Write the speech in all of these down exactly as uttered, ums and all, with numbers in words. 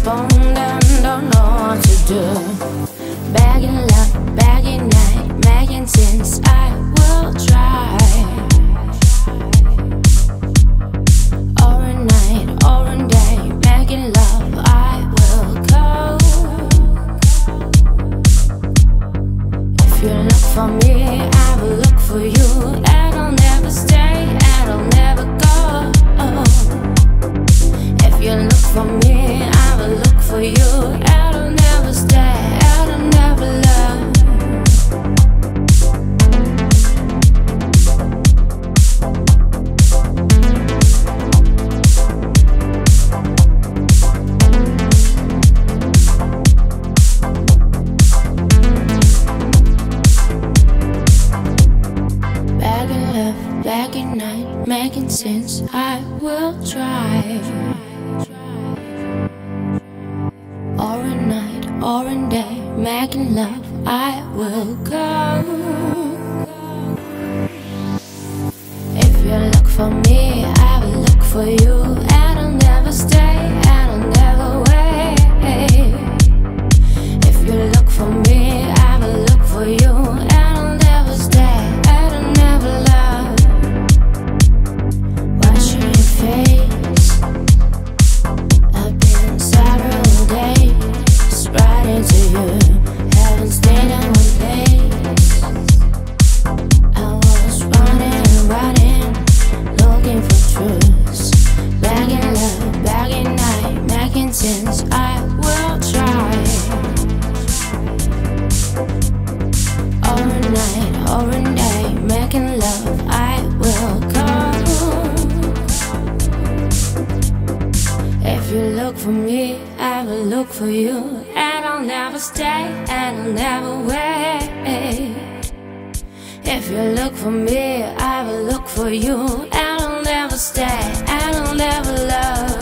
postponed and don't know what to do. Begging love, begging night, making sense, I will try. Or a night, or a day, making love, I will go. If you look for me, I will look for you, and I'll never stay, and I'll never go. If you look for me, I will look for you, and I'll never stay, and I'll never love. Begging love, begging night, making sense, I will try. Or a night, or a day, making love, I will go. If you look for me, I will look for you, and I'll never stay, and I'll never wait. If you look for me, I will look for you, and I'll never stay, and I'll never love. Watching your face, I've been several days right into you, haven't stayed in one place. I was running, running, looking for truth. Begging love, begging night, making sense, I will try. Or a night, or a day, making love, I will go. If you look for me, I will look for you, and I'll never stay, and I'll never wait. If you look for me, I will look for you, and I'll never stay, and I'll never love.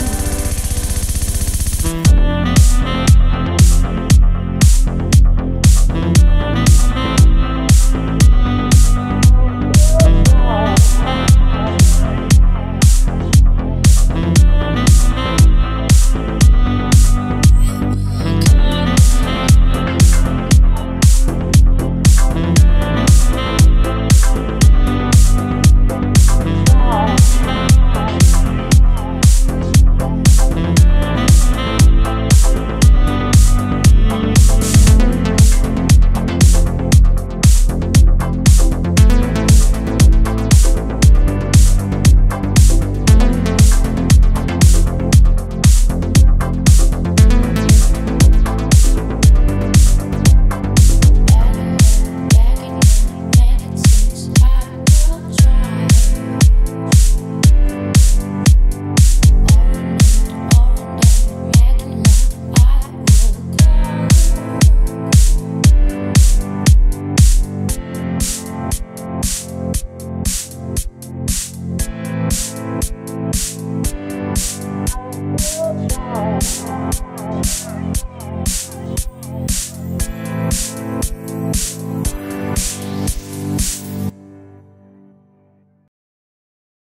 Try.